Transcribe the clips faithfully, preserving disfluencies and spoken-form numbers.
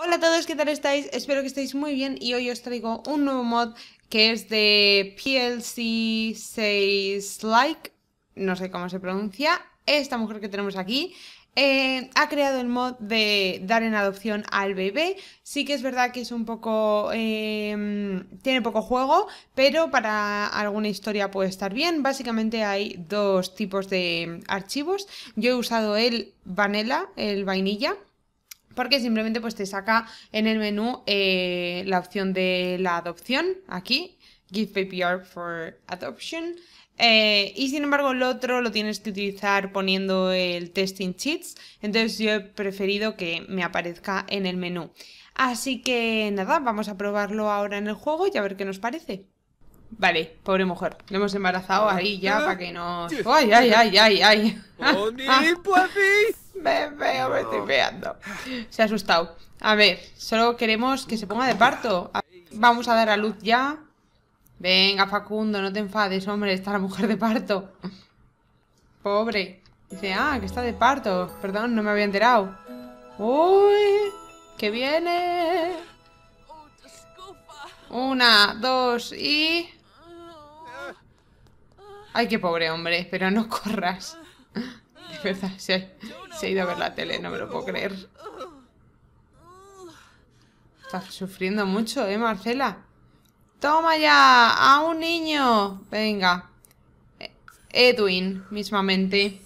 Hola a todos, ¿qué tal estáis? Espero que estéis muy bien y hoy os traigo un nuevo mod que es de P L C seis Like, no sé cómo se pronuncia, esta mujer que tenemos aquí. Eh, ha creado el mod de dar en adopción al bebé. Sí que es verdad que es un poco... Eh, tiene poco juego, pero para alguna historia puede estar bien. Básicamente hay dos tipos de archivos. Yo he usado el Vanilla, el vainilla, porque simplemente pues te saca en el menú eh, la opción de la adopción, aquí, Give Baby Up for Adoption. Eh, y sin embargo el otro lo tienes que utilizar poniendo el Testing Cheats. Entonces yo he preferido que me aparezca en el menú. Así que nada, vamos a probarlo ahora en el juego y a ver qué nos parece. Vale, pobre mujer, lo hemos embarazado ahí ya para que nos... ¡Ay, ay, ay, ay, ay! Me veo, me estoy peando. Se ha asustado. A ver, solo queremos que se ponga de parto. Vamos a dar a luz ya. Venga, Facundo, no te enfades, hombre. Está la mujer de parto. Pobre. Dice, ah, que está de parto. Perdón, no me había enterado. Uy, que viene. Una, dos y... Ay, qué pobre hombre, pero no corras. De verdad, se ha, se ha ido a ver la tele, no me lo puedo creer. Estás sufriendo mucho, ¿eh, Marcela? ¡Toma ya! ¡A un niño! Venga. Edwin, mismamente.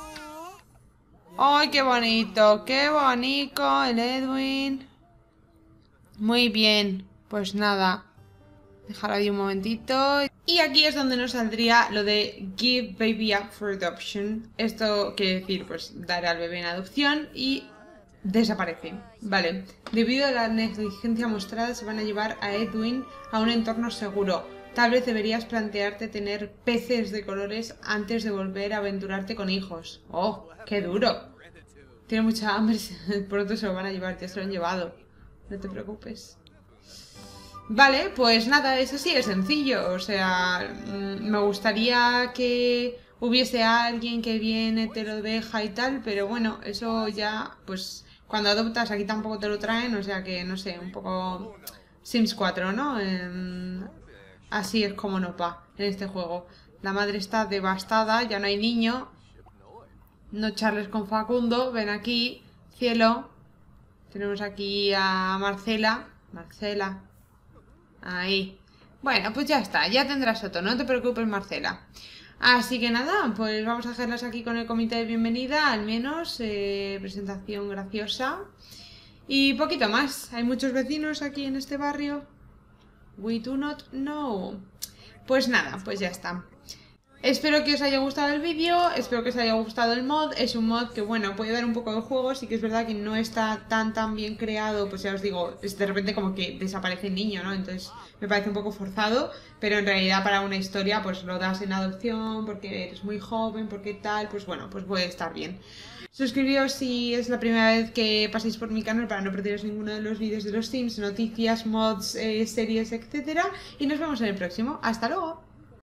¡Ay, qué bonito! ¡Qué bonito el Edwin! Muy bien. Pues nada. Dejar ahí un momentito. Y aquí es donde nos saldría lo de Give Baby Up for Adoption. Esto quiere decir, pues, dar al bebé en adopción y desaparece. Vale. Debido a la negligencia mostrada, se van a llevar a Edwin a un entorno seguro. Tal vez deberías plantearte tener peces de colores antes de volver a aventurarte con hijos. ¡Oh, qué duro! Tiene mucha hambre, pronto se lo van a llevar, ya se lo han llevado. No te preocupes. Vale, pues nada, es así, es sencillo. O sea, me gustaría que hubiese alguien que viene, te lo deja y tal, pero bueno, eso ya, pues cuando adoptas aquí tampoco te lo traen, o sea que no sé, un poco Sims cuatro, ¿no? Eh, así es como nos va en este juego. La madre está devastada, ya no hay niño. No charles con Facundo, ven aquí, cielo. Tenemos aquí a Marcela. Marcela. Ahí. Bueno, pues ya está, ya tendrás otro, no te preocupes, Marcela. Así que nada, pues vamos a dejarlas aquí con el comité de bienvenida, al menos, eh, presentación graciosa. Y poquito más, hay muchos vecinos aquí en este barrio. We do not know. Pues nada, pues ya está. Espero que os haya gustado el vídeo, espero que os haya gustado el mod. Es un mod que, bueno, puede dar un poco de juego. Sí que es verdad que no está tan tan bien creado. Pues ya os digo, es de repente como que desaparece el niño, ¿no? Entonces me parece un poco forzado. Pero en realidad para una historia pues lo das en adopción porque eres muy joven, porque tal. Pues bueno, pues puede estar bien. Suscribíos si es la primera vez que pasáis por mi canal para no perderos ninguno de los vídeos de los Sims, noticias, mods, eh, series, etcétera. Y nos vemos en el próximo. ¡Hasta luego!